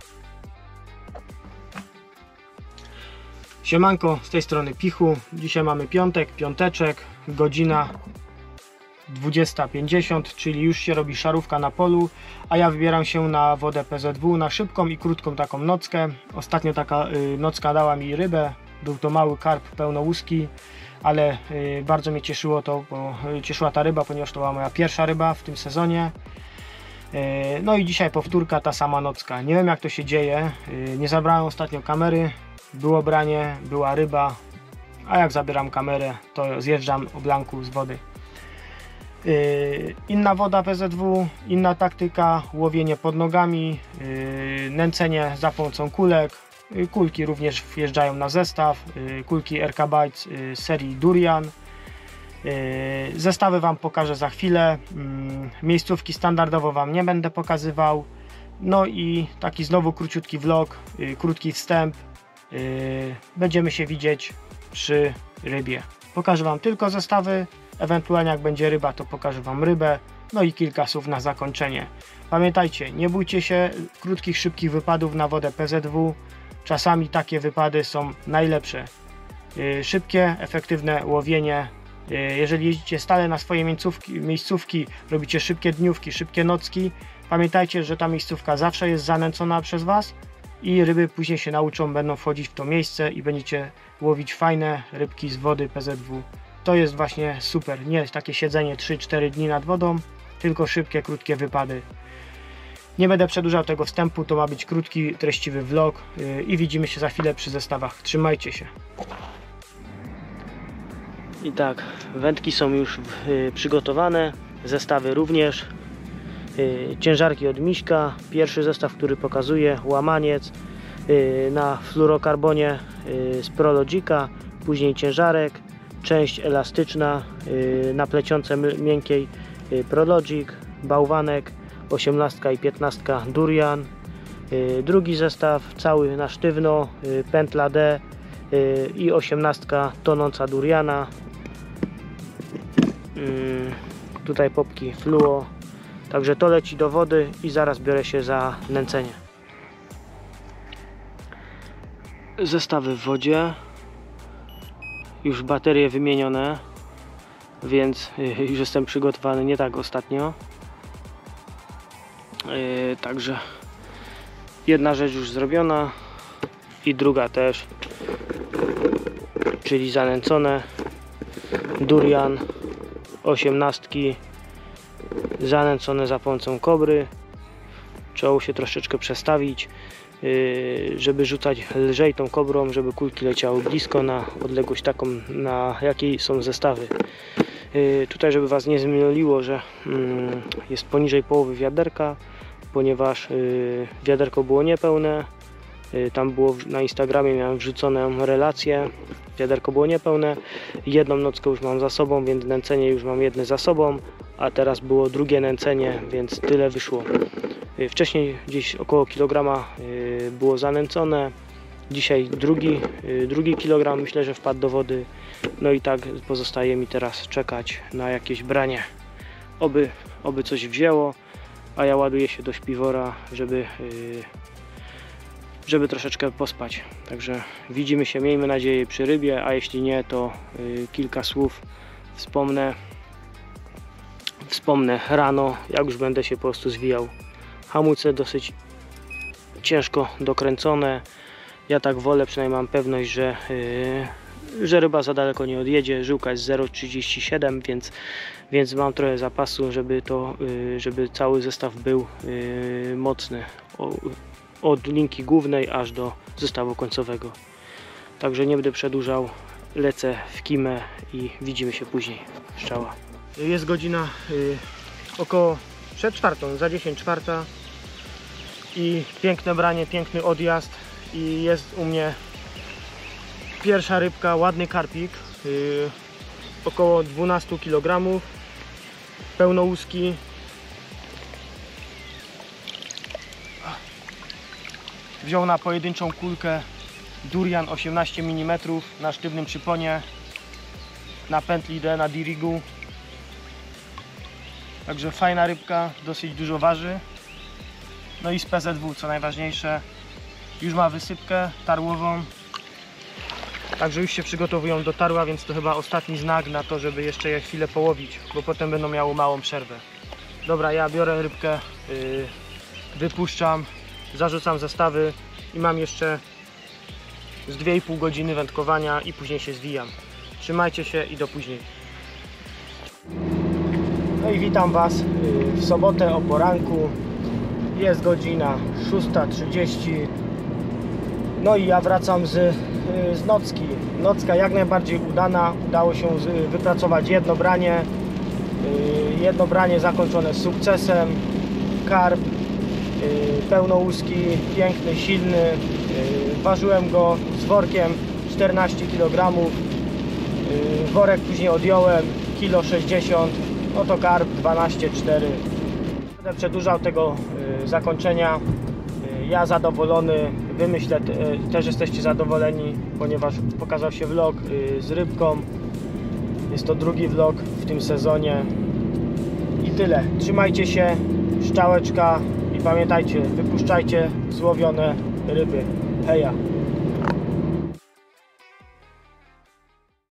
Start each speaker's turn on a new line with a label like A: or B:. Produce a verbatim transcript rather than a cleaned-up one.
A: Siemanko, z tej strony Pichu. Dzisiaj mamy piątek, piąteczek, godzina dwudziesta pięćdziesiąt, czyli już się robi szarówka na polu, a ja wybieram się na wodę P Z W na szybką i krótką taką nockę. Ostatnio taka y, nocka dała mi rybę, był to mały karp pełnołuski, ale y, bardzo mnie cieszyło to, bo y, cieszyła ta ryba, ponieważ to była moja pierwsza ryba w tym sezonie. Y, no i dzisiaj powtórka, ta sama nocka. Nie wiem jak to się dzieje, y, nie zabrałem ostatnio kamery, było branie, była ryba, a jak zabieram kamerę, to zjeżdżam o blanku z wody. Yy, inna woda P Z W, inna taktyka, łowienie pod nogami, yy, nęcenie za pomocą kulek. Yy, kulki również wjeżdżają na zestaw, yy, kulki R K Bites yy, serii Durian. Yy, zestawy Wam pokażę za chwilę, yy, miejscówki standardowo Wam nie będę pokazywał. No i taki znowu króciutki vlog, yy, krótki wstęp. Yy, będziemy się widzieć przy rybie. Pokażę Wam tylko zestawy. Ewentualnie jak będzie ryba, to pokażę Wam rybę. No i kilka słów na zakończenie. Pamiętajcie, nie bójcie się krótkich, szybkich wypadów na wodę P Z W. Czasami takie wypady są najlepsze. Yy, szybkie, efektywne łowienie. Yy, jeżeli jeździcie stale na swoje miejscówki, miejscówki, robicie szybkie dniówki, szybkie nocki, pamiętajcie, że ta miejscówka zawsze jest zanęcona przez Was i ryby później się nauczą, będą wchodzić w to miejsce i będziecie łowić fajne rybki z wody P Z W. To jest właśnie super, nie jest takie siedzenie trzy cztery dni nad wodą, tylko szybkie, krótkie wypady. Nie będę przedłużał tego wstępu, to ma być krótki, treściwy vlog yy, i widzimy się za chwilę przy zestawach. Trzymajcie się. I tak, wędki są już yy, przygotowane, zestawy również. Yy, ciężarki od Miśka, pierwszy zestaw, który pokazuje, łamaniec yy, na fluorokarbonie yy, z Prologica, później ciężarek, część elastyczna yy, na plecionce miękkiej yy, Prologic, bałwanek osiemnastka i piętnastka Durian, yy, drugi zestaw cały na sztywno, yy, pętla D yy, i osiemnastka tonąca Duriana, yy, tutaj popki fluo, także to leci do wody i zaraz biorę się za nęcenie. Zestawy w wodzie. Już baterie wymienione, więc już jestem przygotowany nie tak ostatnio. Yy, także jedna rzecz już zrobiona i druga też, czyli zanęcone Durian osiemnastki zanęcone za pomocą kobry. Trzeba się troszeczkę przestawić, żeby rzucać lżej tą kobrą, żeby kulki leciały blisko na odległość taką, na jakiej są zestawy. Tutaj, żeby Was nie zmyliło, że jest poniżej połowy wiaderka, ponieważ wiaderko było niepełne. Tam było na Instagramie, miałem wrzucone relacje, wiaderko było niepełne. Jedną nockę już mam za sobą, więc nęcenie już mam jedne za sobą, a teraz było drugie nęcenie, więc tyle wyszło. Wcześniej gdzieś około kilograma było zanęcone, dzisiaj drugi, drugi kilogram myślę, że wpadł do wody. No i tak pozostaje mi teraz czekać na jakieś branie, oby, oby coś wzięło, a ja ładuję się do śpiwora, żeby, żeby troszeczkę pospać. Także widzimy się, miejmy nadzieję, przy rybie, a jeśli nie, to kilka słów wspomnę, wspomnę rano, jak już będę się po prostu zwijał. Hamulce dosyć ciężko dokręcone. Ja tak wolę, przynajmniej mam pewność, że, yy, że ryba za daleko nie odjedzie. Żyłka jest zero przecinek trzydzieści siedem, więc, więc mam trochę zapasu, żeby, to, yy, żeby cały zestaw był yy, mocny. O, od linki głównej aż do zestawu końcowego. Także nie będę przedłużał. Lecę w kimę i widzimy się później. Strzała. Jest godzina yy, około przed czwartą, za dziesięć czwarta i piękne branie, piękny odjazd i jest u mnie pierwsza rybka, ładny karpik, yy, około dwanaście kilogramów, pełnołuski. Wziął na pojedynczą kulkę Durian osiemnaście milimetrów na sztywnym przyponie, na pętli D, na D-rigu. Także fajna rybka, dosyć dużo waży. No i z P Z W, co najważniejsze, już ma wysypkę tarłową. Także już się przygotowują do tarła, więc to chyba ostatni znak na to, żeby jeszcze je chwilę połowić, bo potem będą miały małą przerwę. Dobra, ja biorę rybkę, yy, wypuszczam, zarzucam zestawy i mam jeszcze z dwie i pół godziny wędkowania i później się zwijam. Trzymajcie się i do później. No i witam Was yy, w sobotę o poranku. Jest godzina szósta trzydzieści. No i ja wracam z, z nocki. Nocka jak najbardziej udana. Udało się wypracować jedno branie. Jedno branie zakończone sukcesem. Karp pełnołuski, piękny, silny. Ważyłem go z workiem czternaście kilogramów. Worek później odjąłem, kilo sześćdziesiąt. No to karp dwanaście cztery. Będę przedłużał tego zakończenia. Ja zadowolony, wy myślę też jesteście zadowoleni, ponieważ pokazał się vlog z rybką. Jest to drugi vlog w tym sezonie. I tyle. Trzymajcie się, szczałeczka i pamiętajcie, wypuszczajcie złowione ryby. Heja!